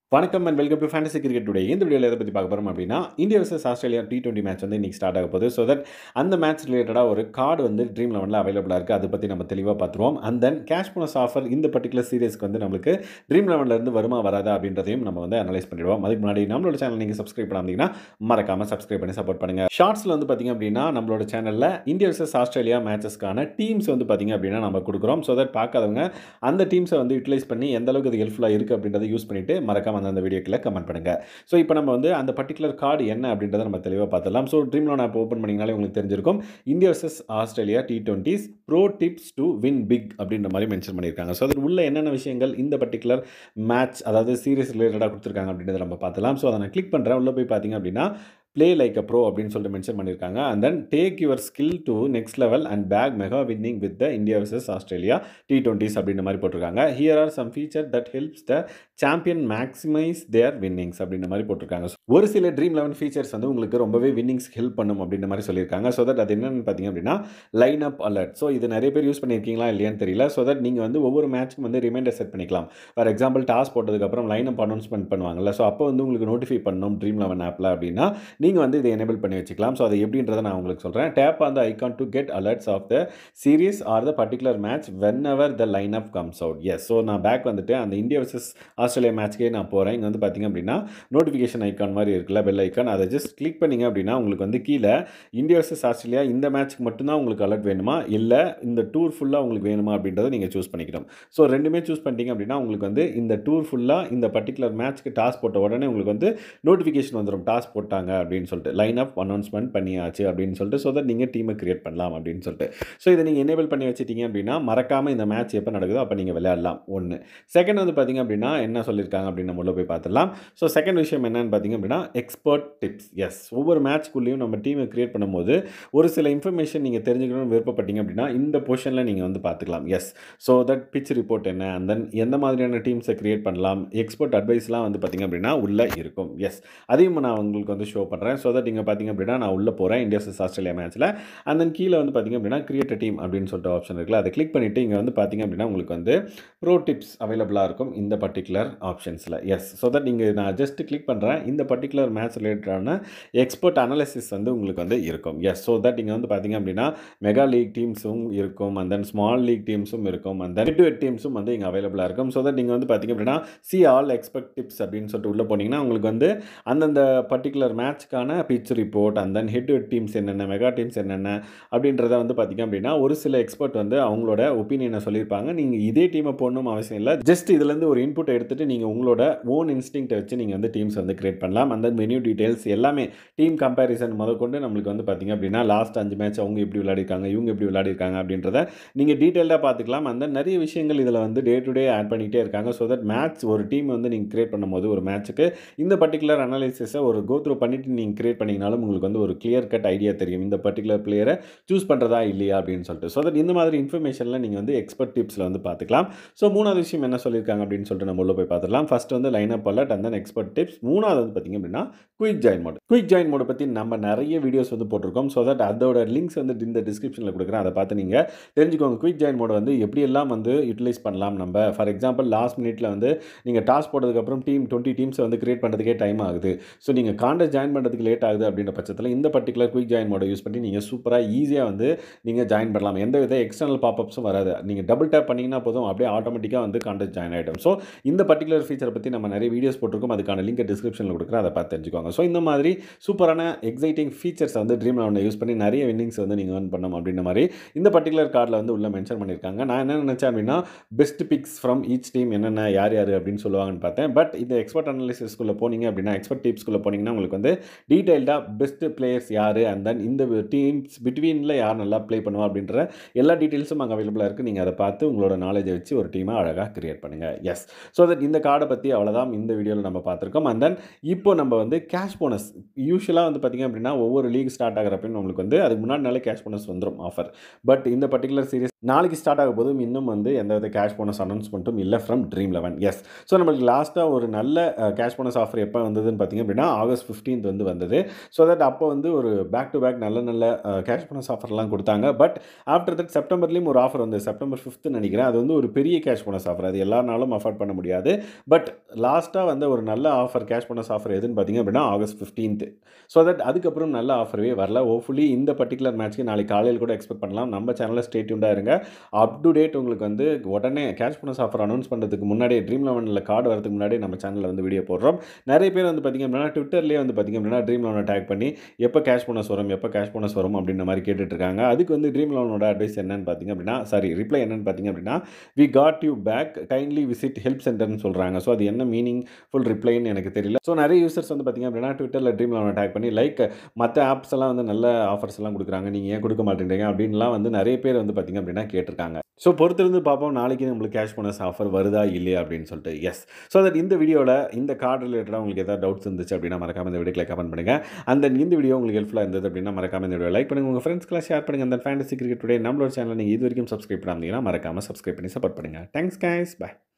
வணக்கம் and welcome to fantasy cricket today. இந்த வீடியோவில் எதை பற்றி பார்க்க போகிறோம் அப்படின்னா, India vs Australia T20 match வந்து இன்றைக்கி ஸ்டார்ட் ஆக போகுது. ஸோ தட் அந்த மேட்ச் ரிலேட்டடாக ஒரு கார்டு வந்து Dream11 அவைலபிளாக இருக்குது. அதை பற்றி நம்ம தெளிவாக பார்த்துருவோம். And then cash bonus offer இந்த பர்டிகுலர் சீரிஸ்க்கு வந்து நம்மளுக்கு Dream11 வருமா வராதா அப்படின்றதையும் நம்ம வந்து அனலைஸ் பண்ணிடுவோம். அதுக்கு முன்னாடி நம்மளோட சேனல் நீங்கள் சப்ஸ்கிரைப் பண்ணாமீங்கன்னா மறக்காமல் சப்ஸ்கிரைப் பண்ணி சப்போர்ட் பண்ணுங்கள். ஷார்ட்ஸில் வந்து பார்த்திங்க அப்படின்னா நம்மளோட சேனலில் இந்தியா vs ஆஸ்திரேலியா மேட்சஸ்க்கான டீம்ஸ் வந்து பார்த்திங்க அப்படின்னா நம்ம கொடுக்குறோம். ஸோ தட் பார்க்காதவங்க அந்த டீம்ஸை வந்து யூட்டிலைஸ் பண்ணி எந்த அளவுக்கு அது ஹெல்ப்ஃபுல்லாக இருக்குது அப்படின்றத யூஸ் பண்ணிவிட்டு மறக்காமல் அந்த வீடியோக்கில் கமெண்ட் பண்ணுங்க. ஸோ இப்போ நம்ம வந்து அந்த பர்டிகுலர் கார்டு என்ன அப்படின்றத நம்ம தெளிவாக பார்த்துடலாம். ஸோ Dream11 ஆப் ஓப்பன் பண்ணிங்கனாலே உங்களுக்கு தெரிஞ்சிருக்கும். India vs Australia T20s pro tips to win big அப்படின்ற மாதிரி மென்ஷன் பண்ணியிருக்காங்க. ஸோ அதில் உள்ள என்னென்ன விஷயங்கள் இந்த பர்டிகுலர் மேட்ச் அதாவது சீரிஸ் ரிலேட்டடாக கொடுத்துருக்காங்க அப்படின்றத நம்ம பார்த்துலாம். ஸோ அதை நான் கிளிக் பண்ணுறேன். உள்ளே போய் பார்த்தீங்க அப்படின்னா ப்ளே லைக் அ ப்ரோ அப்படின்னு சொல்லிட்டு மென்ஷன் பண்ணியிருக்காங்க. And then take your skill to next level and bag mega winning with the India vs Australia T20s அப்படின்ற மாதிரி போட்டிருக்காங்க. Here are some feature that helps the champion maximise their winnings அப்படின்ற மாதிரி போட்டிருக்காங்க. ஒரு சில Dream11 ஃபீச்சர்ஸ் வந்து உங்களுக்கு ரொம்பவே வின்னிங்ஸ் ஹெல்ப் பண்ணும் அப்படின்ற மாதிரி சொல்லியிருக்காங்க. ஸோ தட் அது என்னென்னு பார்த்தீங்க அப்படின்னா லைன் அப் அலர்ட். ஸோ இது நிறைய பேர் யூஸ் பண்ணியிருக்கீங்களா இல்லையான்னு தெரியல. ஸோ தட் நீங்கள் வந்து ஒவ்வொரு மேட்ச்க்கும் வந்து ரிமைண்டர் செட் பண்ணிக்கலாம். ஃபார் எக்ஸாம்பிள் டாஸ் போட்டதுக்கப்புறம் லைன் அப் அனௌன்ஸ்மெண்ட் பண்ணுவாங்கல்ல. ஸோ அப்போ வந்து உங்களுக்கு நோட்டிஃபை பண்ணணும் Dream11 ஆப்பில் அப்படின்னா நீங்கள் வந்து இதை எனேபிள் பண்ணி வச்சுக்கலாம். ஸோ அது எப்படின்றத நான் உங்களுக்கு சொல்கிறேன். Tap on the icon to get alerts of the series or the particular match whenever the line up comes out. Yes, so நான் பேக் வந்துட்டு அந்த இந்தியா vs ஆஸ்திரேலியா மேட்ச்க்கே நான் போகிறேன். இங்கே வந்து பார்த்திங்க அப்படின்னா நோட்டிஃபிகேஷன் ஐக்கான் மாதிரி இருக்குல்ல, பெல் ஐக்கான், அதை ஜஸ்ட் கிளிக் பண்ணிங்க அப்படின்னா உங்களுக்கு வந்து கீழே இந்தியா vs ஆஸ்திரேலியா இந்த மேட்ச்க்கு மட்டும்தான் உங்களுக்கு அலர்ட் வேணுமா இல்லை இந்த டூர் ஃபுல்லாக உங்களுக்கு வேணுமா அப்படின்றத நீங்கள் சூஸ் பண்ணிக்கணும். ஸோ ரெண்டுமே சூஸ் பண்ணிட்டீங்க அப்படின்னா உங்களுக்கு வந்து இந்த டூர் ஃபுல்லாக இந்த பர்டிகுலர் மேட்ச்க்கு டாஸ் போட்ட உடனே உங்களுக்கு வந்து நோட்டிஃபிகேஷன் வந்துடும் டாஸ் போட்டாங்க அப்படின்னு சொல்லிட்டு, லைன் அப் அனௌன்ஸ்மெண்ட் பண்ணியாச்சு அப்படின்னு சொல்லிட்டு. ஸோ தட் நீங்கள் டீமை கிரியேட் பண்ணலாம் அப்படின்னு சொல்லிட்டு. ஸோ இதை நீங்கள் எனேபிள் பண்ணி வச்சிட்டீங்க அப்படின்னா மறக்காமல் இந்த மேட்ச் எப்போ நடக்குதோ அப்போ நீங்கள் விளையாடலாம். ஒன்று. செகண்ட் வந்து பார்த்திங்க அப்படின்னா என்ன சொல்லியிருக்காங்க அப்படின்னு நம்ம உள்ள போய் பார்த்துடலாம். ஸோ செகண்ட் விஷயம் என்னன்னு பார்த்திங்க அப்படின்னா எக்ஸ்பர்ட் டிப்ஸ். எஸ், ஒவ்வொரு மேட்ச்க்குள்ளேயும் நம்ம டீமை கிரியேட் பண்ணும்போது ஒரு சில இன்ஃபர்மேஷன் நீங்கள் தெரிஞ்சுக்கணும்னு விருப்பப்பட்டீங்க அப்படின்னா இந்த போர்ஷனில் நீங்கள் வந்து பார்த்துக்கலாம். Yes, so that pitch report என்ன அண்ட் தென் எந்த மாதிரியான டீம்ஸை கிரியேட் பண்ணலாம், எக்ஸ்பர்ட் அட்வைஸ்லாம் வந்து பார்த்திங்க அப்படின்னா உள்ளே இருக்கும். எஸ், அதையும் நான் உங்களுக்கு வந்து ஷோ பண்ணுறேன். ஸோ தட் நீங்கள் பார்த்திங்க அப்படின்னா நான் உள்ளே போகிறேன் இந்தியா vs ஆஸ்திரேலியா மேட்ச்சில். அண்ட் தென் கீழே வந்து பார்த்திங்க அப்படின்னா கிரியேட் டீம் அப்படின்னு சொல்லிட்டு ஆப்ஷன் இருக்குல்ல, அதை கிளிக் பண்ணிவிட்டு இங்கே வந்து பார்த்திங்க அப்படின்னா உங்களுக்கு வந்து ப்ரோ டிப்ஸ் அவைலபிளாக இருக்கும் இந்த பர்டிகுலர் ஆப்ஷன்ஸில். எஸ், ஸோ தட் நீங்கள் நான் ஜஸ்ட் கிளிக் பண்ணுறேன். இந்த பர்டிகுலர் மேட்ச் ரிலேட்டடான எக்ஸ்பர்ட் அனாலிசிஸ் வந்து உங்களுக்கு வந்து இருக்கும். எஸ், ஸோ தட் நீங்கள் வந்து பார்த்திங்க அப்படின்னா மெகா லீக் டீம்ஸும் இருக்கும் அண்ட் தென் ஸ்மால் லீக் டீம்ஸும் இருக்கும் and then head to head டீம்ஸும் வந்து இங்கே அவைலபிளாக இருக்கும். ஸோ தட் நீங்கள் வந்து பார்த்திங்க அப்படின்னா சி ஆல் எக்ஸ்பர்ட் டிப்ஸ் அப்படின்னு சொல்லிட்டு உள்ளே போனீங்கன்னா உங்களுக்கு வந்து அந்தந்த பர்டிகுலர் மேட்ச்க்கான pitch report and then head to head teams என்னென்ன, மெகா டீம்ஸ் என்னென்ன அப்படின்றத வந்து பார்த்திங்க அப்படின்னா ஒரு சில எக்ஸ்பர்ட் வந்து அவங்களோட ஒப்பீனியனை சொல்லியிருப்பாங்க. நீங்கள் இதே டீமை போடணும் அவசியம் இல்லை. ஜஸ்ட் இதுலேருந்து ஒரு இன்புட் எடுத்துகிட்டு நீங்கள் உங்களோட ஓன் இன்ஸ்டிங்க்டை வச்சு நீங்கள் வந்து டீம்ஸ் வந்து கிரியேட் பண்ணலாம். அந்த மெனு டீடைல்ஸ் எல்லாமே டீம் கம்பேரிசன் முதற்கொண்டு நம்மளுக்கு வந்து பார்த்திங்க அப்படின்னா லாஸ்ட் 5 மேட்ச் அவங்க எப்படி விளையாடிருக்காங்க, இவங்க எப்படி விளையாடிருக்காங்க அப்படின்றத நீங்கள் டீட்டெயிலாக பார்த்துக்கலாம். அந்த நிறைய விஷயங்கள் இதில் வந்து டே டு டே ஆட் பண்ணிகிட்டே இருக்காங்க. ஸோ தட் மேட்ச் ஒரு டீம் வந்து நீங்கள் கிரியேட் பண்ணும்போது ஒரு மேட்ச்சுக்கு இந்த பர்டிகுலர் அனாலிசிஸை ஒரு கோ த்ரூ பண்ணிவிட்டு நீங்கள் கிரியேட் பண்ணிங்கனாலும் உங்களுக்கு வந்து ஒரு கிளியர் கட் ஐடியா தெரியும் இந்த பர்டிகுலர் பிளேயரை சூஸ் பண்ணுறதா இல்லையா அப்படின்னு சொல்லிட்டு. ஸோ தட் இந்த மாதிரி இன்ஃபர்மேஷனில் நீங்கள் வந்து எக்ஸ்பர்ட் டிப்ஸில் வந்து பார்த்துக்கலாம். ஸோ மூணாவது விஷயம் என்ன சொல்லியிருக்காங்க அப்படின்னு சொல்லிட்டு நம்ம உள்ள போய் பார்த்துக்கலாம். ஃபர்ஸ்ட் வந்து line up alert and then expert tips. மூணாவது வந்து பார்த்திங்க அப்படின்னா quick join mode. Quick join mode பற்றி நம்ம நிறைய வீடியோஸ் வந்து போட்டிருக்கோம். ஸோ தட் அதோட லிங்க்ஸ் வந்து இந்த டிஸ்கிரிப்ஷனில் கொடுக்குறேன். அதை பார்த்து நீங்கள் தெரிஞ்சுக்கோங்க. குயிக் ஜாயின் மோட் வந்து எப்படியெல்லாம் வந்து யூட்டிலைஸ் பண்ணலாம். நம்ம ஃபார் எக்ஸாம்பிள் லாஸ்ட் மினிட்ல வந்து நீங்கள் டாஸ் போட்டதுக்கப்புறம் 20 டீம்ஸை வந்து கிரியேட் பண்ணுறதுக்கே டைம் ஆகுது. ஸோ நீங்கள் காண்டஸ்ட் ஜாயின் பண்ணுறதுக்கு லேட் ஆகுது அப்படின்ற பட்சத்தில் இந்த பர்டிகுலர் குயிக் ஜாயின் மோடை யூஸ் பண்ணி நீங்கள் சூப்பராக ஈஸியாக வந்து நீங்கள் ஜாயின் பண்ணலாம். எந்த வித எக்ஸ்டர்னல் பாப்அப்ஸும் வராது. நீங்கள் டபுள் டேப் பண்ணிங்கன்னா போதும் அப்படியே ஆட்டோமேட்டிக்காக வந்து காண்டஸ்ட் ஜாயின் ஆகிடும். ஸோ இந்த பர்டிகுலர் ஃபீச்சரை பற்றி நம்ம நிறைய வீடியோஸ் போட்டிருக்கோம். அதுக்கான லிங்க் டிஸ்கிரிப்ஷனில் கொடுக்குறேன். அதை பார்த்து தெரிஞ்சுக்கோங்க. ஸோ இந்த மாதிரி சூப்பரான எக்ஸைட்டிங் ஃபீச்சர்ஸ் வந்து Dream11 யூஸ் பண்ணி நிறைய வின்னிங்ஸ் வந்து நீங்கள் earn பண்ணணும் அப்படின்ற மாதிரி இந்த பர்டிகுலர் கார்டில் வந்து உள்ள மென்ஷன் பண்ணியிருக்காங்க. நான் என்ன நினச்சேன் அப்படின்னா best picks from each team என்னென்ன யார் யார் அப்படின்னு சொல்லுவாங்கன்னு பார்த்தேன். பட் இந்த எக்ஸ்பர்ட் அனாலிசிஸ்க்குள்ளே போனீங்க அப்படின்னா எக்ஸ்பர்ட் டிப்ஸ்க்குள்ளே போனீங்கன்னா உங்களுக்கு வந்து டீட்டெயில்டாக பெஸ்ட் பிளேயர்ஸ் யார் அண்ட் தென் இந்த டீம்ஸ் பிட்வீனில் யார் நல்லா ப்ளே பண்ணுவா அப்படின்ற எல்லா டீட்டெயில்ஸும் அங்கே அவைலபிளாக இருக்குது. நீங்கள் அதை பார்த்து உங்களோட நாலேஜை வச்சு ஒரு டீமை அழகாக கிரியேட் பண்ணுங்கள். எஸ், ஸோ தட் இந்த கார்டை பற்றி அவ்வளோதான் இந்த வீடியோவில் நம்ம பார்த்துருக்கோம். அண்ட் தென் இப்போ நம்ம வந்து கேஷ் போனஸ் யூஸ்வலாக வந்து பார்த்திங்க அப்படின்னா ஒவ்வொரு லீக் ஸ்டார்ட் ஆகிறப்பையும் நம்மளுக்கு வந்து அதுக்கு முன்னாடி நாளே கேஷ் போனஸ் வந்துடும் ஆஃபர். பட் இந்த பர்டிகுலர் சீரிஸ் நாளைக்கு ஸ்டார்ட் ஆக போதும். இன்னும் வந்து எந்தவித கேஷ் போனஸ் அனௌன்ஸ்மென்ட்டும் இல்ல ஃப்ரம் Dream11. எஸ். ஸோ நம்மளுக்கு லாஸ்ட்டா ஒரு நல்ல கேஷ் போனஸ் ஆஃபர் எப்ப வந்ததுன்னு பார்த்தீங்க அப்படின்னா, ஆகஸ்ட் 15th வந்து வந்தது. ஸோ தட் அப்போ வந்து ஒரு பேக் டு பேக் நல்ல நல்ல கேஷ் போனஸ் ஆஃபர்லாம் குடுத்தாங்க. பட் ஆஃப்டர் தட் செப்டம்பர்லயும் ஒரு ஆஃபர் வந்தது. செப்டம்பர் 5th நெனைக்கிறேன். அது வந்து ஒரு பெரிய கேஷ் போனஸ் ஆஃபர். அது எல்லார்னாலும் அஃபோர்ட் பண்ண முடியாது. பட் லாஸ்ட்டா வந்த ஒரு நல்ல ஆஃபர் கேஷ் போனஸ் ஆஃபர் எதுன்னு பார்த்தீங்க அப்படின்னா, ஆகஸ்ட் 15th. ஸோ தட் அதுக்கப்புறம் நல்ல ஆஃபரே வரல. ஹோப்ஃபுல்லி இந்த பர்ட்டிகுலர் மேட்ச்க்கு நாளைக்கு காலையில கூட எக்ஸ்பெக்ட் பண்ணலாம். நம்ம சேனல்ல ஸ்டே டியூன்டா இருங்க. அப் டு டேட் உங்களுக்கு வந்து உடனே கேஷ் போனஸ் ஆஃபர் அனௌன்ஸ் பண்ணுறதுக்கு முன்னாடியே Dream11ல கார்டு வரதுக்கு முன்னாடியே நம்ம சேனலில் வந்து வீடியோ போடுறோம். நிறைய பேர் வந்து பார்த்தீங்க அப்படின்னா ட்விட்டர்லேயே வந்து பார்த்தீங்க அப்படின்னா Dream11 டேக் பண்ணி எப்போ கேஷ் போனஸ் வரும் எப்போ கேஷ் போனஸ் வரும் அப்படின்ற மாதிரி கேட்டுட்டு இருக்காங்க. அதுக்கு வந்து Dream11ஓட அட்வைஸ் என்னன்னு பார்த்தீங்க அப்படின்னா ரிப்ளை என்னன்னு பார்த்தீங்க அப்படின்னா we got you back kindly visit help சென்டர்னு சொல்கிறாங்க. ஸோ அது என்ன மீனிங் ஃபுல் ரிப்ளைன்னு எனக்கு தெரியல. ஸோ நிறைய யூசர்ஸ் வந்து பார்த்தீங்க அப்படின்னா ட்விட்டரில் Dream11 டேக் பண்ணி லைக் மற்ற ஆப்ஸ் எல்லாம் வந்து நல்ல ஆஃபர்ஸ் எல்லாம் கொடுக்குறாங்க, நீங்கள் ஏன் கொடுக்க மாட்டேங்கிறீங்க அப்படின்லாம் வந்து நிறைய பேர் வந்து பார்த்தீங்க அப்படின்னா கேட்டிருக்காங்க. ஸோ பொறுத்திருந்து பார்ப்போம் நாளைக்கு நம்மளுக்கு கேஷ் போனஸ் ஆஃபர் வருதா இல்லையா அப்படின்னு சொல்லிட்டு. எஸ். ஸோ தட் இந்த வீடியோவில் இந்த கார்டு ரிலேட்டடாக உங்களுக்கு ஏதாவது டவுட்ஸ் இருந்துச்சு அப்படின்னா மறக்காம இந்த வீடியோக்கு கமெண்ட் பண்ணுங்கள். அந்த இந்த வீடியோ உங்களுக்கு ஹெல்ப்ஃபுல்லாக இருந்தது அப்படின்னா மறக்காம இந்த வீடியோ லைக் பண்ணுங்கள், உங்கள் ஃப்ரெண்ட்ஸ்க்கெல்லாம் ஷேர் பண்ணுங்கள். அந்த ஃபேண்டசி கிரிக்கெட் டுடே நம்மளோட சேனல் நீங்கள் இது வரைக்கும் சப்ஸ்கிரைப் பண்ணாமல் மறக்காம சப்ஸ்கிரைப் பண்ணி சப்போர்ட் பண்ணுங்கள். Thanks guys, by.